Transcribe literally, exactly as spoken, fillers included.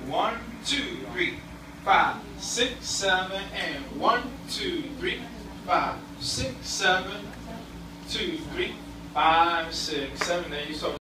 One, two, three, five, six, seven, and one, two, three, five, six, seven, two, three, five, six, seven. Then you start